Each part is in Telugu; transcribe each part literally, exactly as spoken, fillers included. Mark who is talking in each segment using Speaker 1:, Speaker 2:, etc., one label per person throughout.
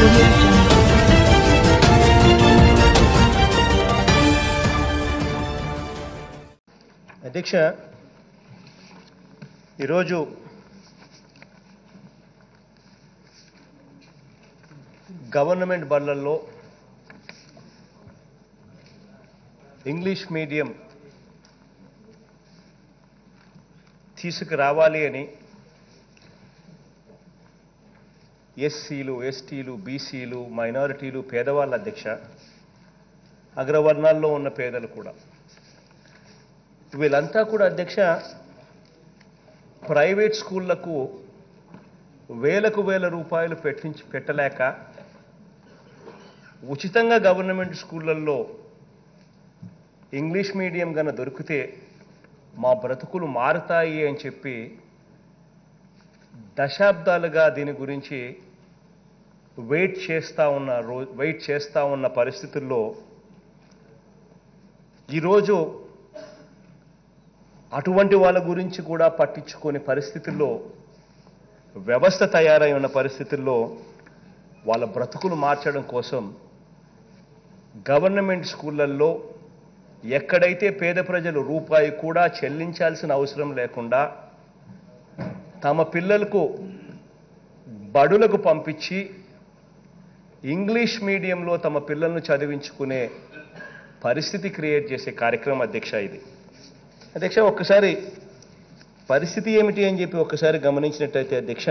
Speaker 1: audio jungle.
Speaker 2: అధ్యక్ష, ఈరోజు గవర్నమెంట్ బళ్ళల్లో ఇంగ్లీష్ మీడియం తీసుకురావాలి అని ఎస్సీలు, ఎస్టీలు, బీసీలు, మైనారిటీలు, పేదవాళ్ళ అధ్యక్ష, అగ్రవర్ణాల్లో ఉన్న పేదలు కూడా, వీళ్ళంతా కూడా అధ్యక్ష ప్రైవేట్ స్కూళ్లకు వేలకు వేల రూపాయలు పెట్టించి పెట్టలేక ఉచితంగా గవర్నమెంట్ స్కూళ్ళల్లో ఇంగ్లీష్ మీడియం గన దొరికితే మా బ్రతుకులు మారుతాయి అని చెప్పి దశాబ్దాలుగా దీని గురించి వెయిట్ చేస్తూ ఉన్న రో వెయిట్ చేస్తూ ఉన్న పరిస్థితుల్లో ఈరోజు అటువంటి వాళ్ళ గురించి కూడా పట్టించుకునే పరిస్థితుల్లో, వ్యవస్థ తయారై ఉన్న పరిస్థితుల్లో వాళ్ళ బ్రతుకులు మార్చడం కోసం గవర్నమెంట్ స్కూళ్ళల్లో ఎక్కడైతే పేద ప్రజలు రూపాయి కూడా చెల్లించాల్సిన అవసరం లేకుండా తమ పిల్లలకు బడులకు పంపించి ఇంగ్లీష్ మీడియంలో తమ పిల్లలను చదివించుకునే పరిస్థితి క్రియేట్ చేసే కార్యక్రమం అధ్యక్ష ఇది. అధ్యక్ష, ఒక్కసారి పరిస్థితి ఏమిటి అని చెప్పి ఒక్కసారి గమనించినట్టయితే అధ్యక్ష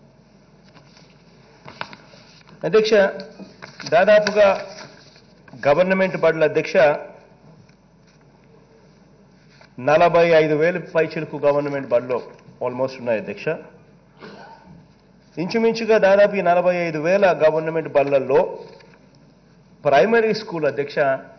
Speaker 2: అధ్యక్ష దాదాపుగా గవర్నమెంట్ బడుల అధ్యక్ష నలభై ఐదు వేలు పైచిలకు గవర్నమెంట్ బడిలో ఆల్మోస్ట్ ఉన్నాయి అధ్యక్ష. ఇంచుమించుగా దాదాపు ఈ నలభై ఐదు వేల గవర్నమెంట్ బళ్ళల్లో ప్రైమరీ స్కూల్ అధ్యక్ష,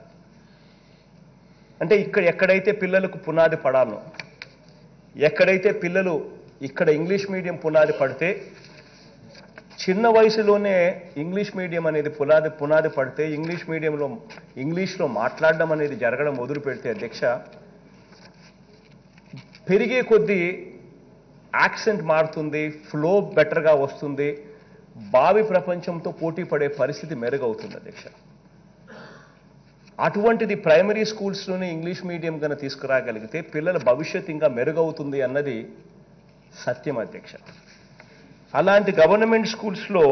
Speaker 2: అంటే ఇక్కడ ఎక్కడైతే పిల్లలకు పునాది పడాలో, ఎక్కడైతే పిల్లలు ఇక్కడ ఇంగ్లీష్ మీడియం పునాది పడితే, చిన్న వయసులోనే ఇంగ్లీష్ మీడియం అనేది పునాది పునాది పడితే ఇంగ్లీష్ మీడియంలో ఇంగ్లీష్లో మాట్లాడడం అనేది జరగడం మొదలు పెడితే అధ్యక్ష, పెరిగే కొద్దీ యాక్సెంట్ మారుతుంది, ఫ్లో బెటర్గా వస్తుంది, భావి ప్రపంచంతో పోటీ పడే పరిస్థితి మెరుగవుతుంది అధ్యక్ష. అటువంటిది ప్రైమరీ స్కూల్స్లోనే ఇంగ్లీష్ మీడియం కన్నా తీసుకురాగలిగితే పిల్లల భవిష్యత్తు ఇంకా మెరుగవుతుంది అన్నది సత్యం అధ్యక్ష. అలాంటి గవర్నమెంట్ స్కూల్స్లో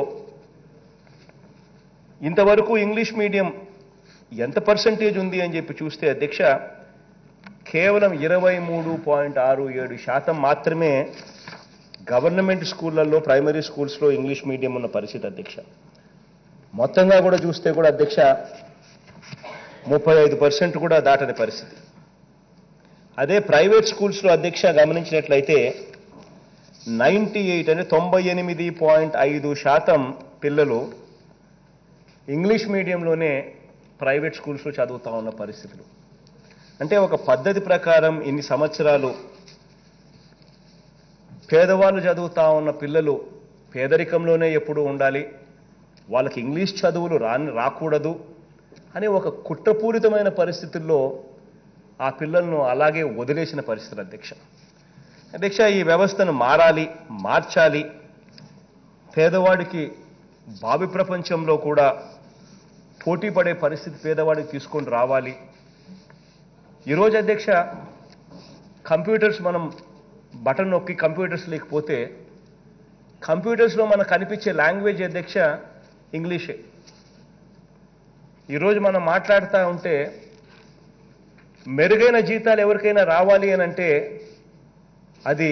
Speaker 2: ఇంతవరకు ఇంగ్లీష్ మీడియం ఎంత పర్సంటేజ్ ఉంది అని చెప్పి చూస్తే అధ్యక్ష, కేవలం ఇరవై మూడు పాయింట్ ఆరు ఏడు శాతం మాత్రమే గవర్నమెంట్ స్కూళ్ళల్లో ప్రైమరీ స్కూల్స్లో ఇంగ్లీష్ మీడియం ఉన్న పరిస్థితి అధ్యక్ష. మొత్తంగా కూడా చూస్తే కూడా అధ్యక్ష ముప్పై ఐదు పర్సెంట్ కూడా దాటని పరిస్థితి. అదే ప్రైవేట్ స్కూల్స్లో అధ్యక్ష గమనించినట్లయితే నైంటీ ఎయిట్ అంటే తొంభై ఎనిమిది పాయింట్ ఐదు శాతం పిల్లలు ఇంగ్లీష్ మీడియంలోనే ప్రైవేట్ స్కూల్స్లో చదువుతూ ఉన్న పరిస్థితులు. అంటే ఒక పద్ధతి ప్రకారం ఇన్ని సంవత్సరాలు పేదవాళ్ళు చదువుతూ ఉన్న పిల్లలు పేదరికంలోనే ఎప్పుడూ ఉండాలి, వాళ్ళకి ఇంగ్లీష్ చదువులు రా రాకూడదు అనే ఒక కుట్రపూరితమైన పరిస్థితుల్లో ఆ పిల్లలను అలాగే వదిలేసిన పరిస్థితులు అధ్యక్ష. అధ్యక్ష, ఈ వ్యవస్థను మారాలి, మార్చాలి, పేదవాడికి భావి ప్రపంచంలో కూడా పోటీ పడే పరిస్థితి పేదవాడికి తీసుకొని రావాలి. ఈరోజు అధ్యక్ష కంప్యూటర్స్ మనం బటన్ నొక్కి కంప్యూటర్స్ లేకపోతే కంప్యూటర్స్లో మనకు కనిపించే లాంగ్వేజ్ అధ్యక్ష ఇంగ్లీషే. ఈరోజు మనం మాట్లాడుతూ ఉంటే మెరుగైన జీతాలు ఎవరికైనా రావాలి అని అంటే అది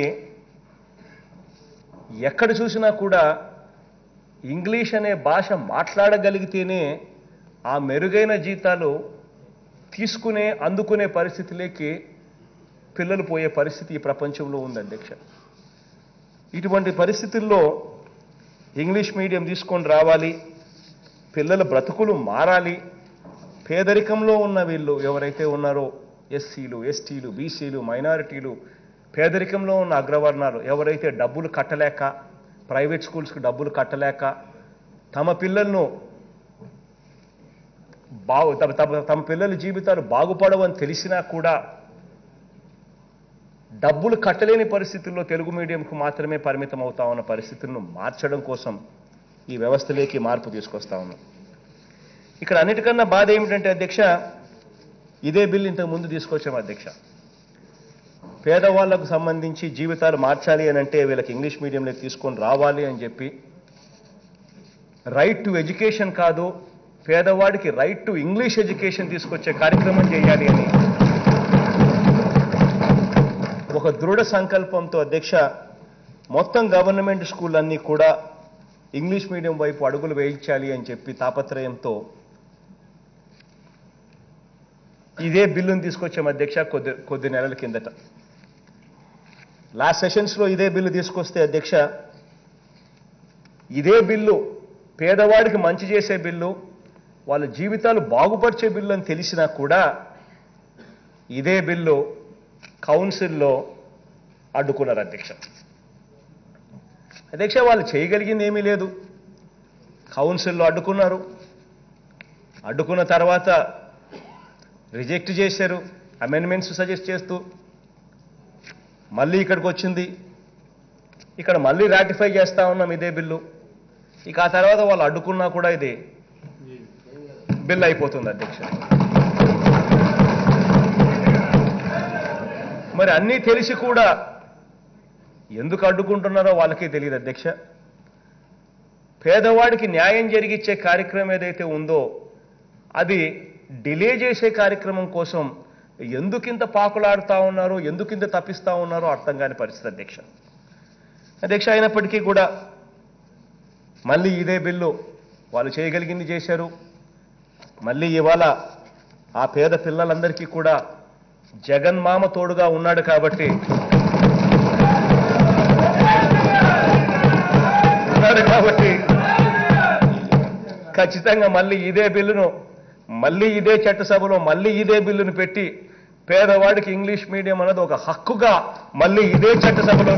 Speaker 2: ఎక్కడ చూసినా కూడా ఇంగ్లీష్ అనే భాష మాట్లాడగలిగితేనే ఆ మెరుగైన జీతాలు తీసుకునే అందుకునే పరిస్థితిలోకి పిల్లలు పోయే పరిస్థితి ఈ ప్రపంచంలో ఉంది అధ్యక్ష. ఇటువంటి పరిస్థితుల్లో ఇంగ్లీష్ మీడియం తీసుకొని రావాలి, పిల్లల బ్రతుకులు మారాలి, పేదరికంలో ఉన్న వీళ్ళు ఎవరైతే ఉన్నారో ఎస్సీలు, ఎస్టీలు, బీసీలు, మైనారిటీలు, పేదరికంలో ఉన్న అగ్రవర్ణాలు ఎవరైతే డబ్బులు కట్టలేక ప్రైవేట్ స్కూల్స్కి డబ్బులు కట్టలేక తమ పిల్లలను బాగు తమ తమ తమ పిల్లల జీవితాలు బాగుపడవని తెలిసినా కూడా డబ్బులు కట్టలేని పరిస్థితుల్లో తెలుగు మీడియంకు మాత్రమే పరిమితం అవుతా ఉన్న పరిస్థితులను మార్చడం కోసం ఈ వ్యవస్థలోకి మార్పు తీసుకొస్తా ఉన్నాం. ఇక్కడ అన్నిటికన్నా బాధ ఏమిటంటే అధ్యక్ష, ఇదే బిల్లు ఇంతకు ముందు తీసుకొచ్చాం అధ్యక్ష. పేదవాళ్లకు సంబంధించి జీవితాలు మార్చాలి అని అంటే వీళ్ళకి ఇంగ్లీష్ మీడియంలోకి తీసుకొని రావాలి అని చెప్పి, రైట్ టు ఎడ్యుకేషన్ కాదు పేదవాడికి రైట్ టు ఇంగ్లీష్ ఎడ్యుకేషన్ తీసుకొచ్చే కార్యక్రమం చేయాలి అని ఒక దృఢ సంకల్పంతో అధ్యక్ష మొత్తం గవర్నమెంట్ స్కూళ్ళన్నీ కూడా ఇంగ్లీష్ మీడియం వైపు అడుగులు వేయించాలి అని చెప్పి తాపత్రయంతో ఇదే బిల్లును తీసుకొచ్చాం అధ్యక్ష. కొద్ది కొద్ది నెలల కిందట లాస్ట్ సెషన్స్లో ఇదే బిల్లు తీసుకొస్తే అధ్యక్ష, ఇదే బిల్లు పేదవాడికి మంచి చేసే బిల్లు, వాళ్ళ జీవితాలు బాగుపరిచే బిల్లు అని తెలిసినా కూడా ఇదే బిల్లు కౌన్సిల్లో అడ్డుకున్నారు అధ్యక్ష. అధ్యక్ష వాళ్ళు చేయగలిగింది ఏమీ లేదు, కౌన్సిల్లో అడ్డుకున్నారు. అడ్డుకున్న తర్వాత రిజెక్ట్ చేశారు అమెండ్మెంట్స్ సజెస్ట్ చేస్తూ. మళ్ళీ ఇక్కడికి వచ్చింది, ఇక్కడ మళ్ళీ రాటిఫై చేస్తా ఉన్నాం ఇదే బిల్లు. ఇక ఆ తర్వాత వాళ్ళు అడ్డుకున్నా కూడా ఇది బిల్ అయిపోతుంది అధ్యక్ష. మరి అన్నీ తెలిసి కూడా ఎందుకు అడ్డుకుంటున్నారో వాళ్ళకే తెలియదు అధ్యక్ష. పేదవాడికి న్యాయం జరిగించే కార్యక్రమం ఏదైతే ఉందో అది డిలే చేసే కార్యక్రమం కోసం ఎందుకింత పాకులాడుతూ ఉన్నారో, ఎందుకింత తప్పిస్తూ ఉన్నారో అర్థం కాని పరిస్థితి అధ్యక్ష. అధ్యక్ష అయినప్పటికీ కూడా మళ్ళీ ఇదే బిల్లు వాళ్ళు చేయగలిగింది చేశారు. మళ్ళీ ఇవాళ ఆ పేద పిల్లలందరికీ కూడా జగన్మామ తోడుగా ఉన్నాడు కాబట్టి ఉన్నాడు కాబట్టి ఖచ్చితంగా మళ్ళీ ఇదే బిల్లును మళ్ళీ ఇదే చట్టసభలో మళ్ళీ ఇదే బిల్లును పెట్టి పేదవాడికి ఇంగ్లీష్ మీడియం అన్నది ఒక హక్కుగా మళ్ళీ ఇదే చట్టసభలో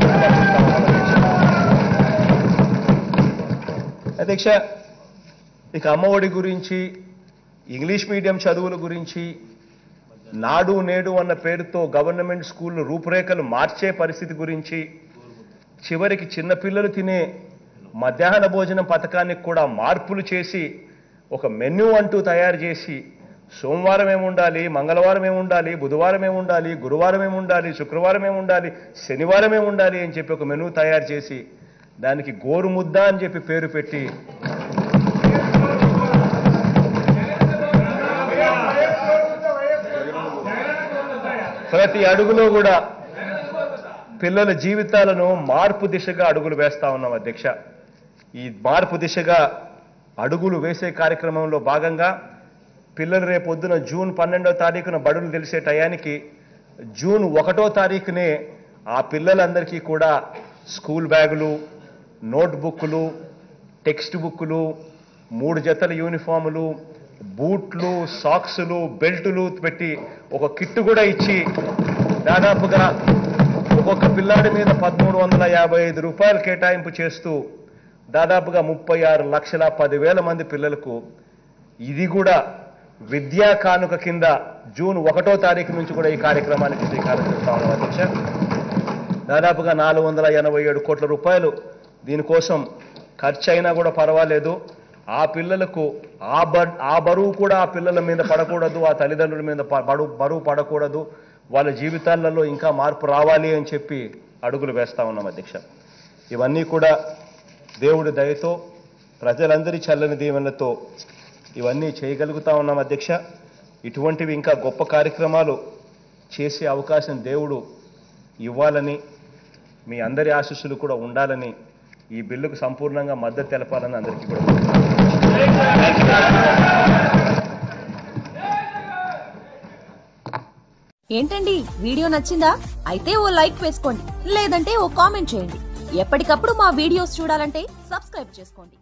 Speaker 2: అధ్యక్ష. ఇక అమ్మఒడి గురించి, ఇంగ్లీష్ మీడియం చదువుల గురించి, నాడు నేడు అన్న పేరుతో గవర్నమెంట్ స్కూళ్ళు రూపురేఖలు మార్చే పరిస్థితి గురించి, చివరికి చిన్నపిల్లలు తినే మధ్యాహ్న భోజనం పథకానికి కూడా మార్పులు చేసి ఒక మెన్యూ అంటూ తయారు చేసి సోమవారం ఏముండాలి, మంగళవారం ఏముండాలి, బుధవారం ఏముండాలి, గురువారం ఏముండాలి, శుక్రవారం ఏముండాలి, శనివారం ఏముండాలి అని చెప్పి ఒక మెనూ తయారు చేసి దానికి గోరుముద్ద అని చెప్పి పేరు పెట్టి ప్రతి అడుగులో కూడా పిల్లల జీవితాలను మార్పు దిశగా అడుగులు వేస్తా ఉన్నాం అధ్యక్ష. ఈ మార్పు దిశగా అడుగులు వేసే కార్యక్రమంలో భాగంగా పిల్లలు రేపొద్దున జూన్ పన్నెండో తారీఖున బడులు తెలిసే టయానికి జూన్ ఒకటో తారీఖునే ఆ పిల్లలందరికీ కూడా స్కూల్ బ్యాగులు, నోట్బుక్లు, టెక్స్ట్ బుక్లు, మూడు జతల యూనిఫాములు, బూట్లు, సాక్సులు, బెల్టులు పెట్టి ఒక కిట్టు కూడా ఇచ్చి దాదాపుగా ఒక్కొక్క పిల్లాడి మీద పదమూడు వందల యాభై ఐదు రూపాయలు కేటాయింపు చేస్తూ దాదాపుగా ముప్పై ఆరు లక్షల పదివేల మంది పిల్లలకు ఇది కూడా విద్యా కానుక కింద జూన్ ఒకటో తారీఖు నుంచి కూడా ఈ కార్యక్రమానికి శ్రీకారం చుడతా ఉన్నాం అధ్యక్ష. దాదాపుగా నాలుగు వందల ఎనభై ఏడు కోట్ల రూపాయలు దీనికోసం ఖర్చు అయినా కూడా పర్వాలేదు, ఆ పిల్లలకు ఆ బ ఆ బరువు కూడా ఆ పిల్లల మీద పడకూడదు, ఆ తల్లిదండ్రుల మీద బరువు బరువు పడకూడదు, వాళ్ళ జీవితాలలో ఇంకా మార్పు రావాలి అని చెప్పి అడుగులు వేస్తా ఉన్నాం అధ్యక్ష. ఇవన్నీ కూడా దేవుడి దయతో ప్రజలందరి చల్లని దీవెనలతో ఇవన్నీ చేయగలుగుతా ఉన్నాం అధ్యక్ష. ఇటువంటివి ఇంకా గొప్ప కార్యక్రమాలు చేసే అవకాశం దేవుడు ఇవ్వాలని, మీ అందరి ఆశీస్సులు కూడా ఉండాలని, ఈ బిల్లుకు సంపూర్ణంగా మద్దతు తెలపాలని అందరికీ కూడా
Speaker 1: ఏంటండి వీడియో నచ్చిందా? అయితే ఓ లైక్ వేసుకోండి, లేదంటే ఓ కామెంట్ చేయండి. ఎప్పటికప్పుడు మా వీడియోస్ చూడాలంటే సబ్స్క్రైబ్ చేసుకోండి.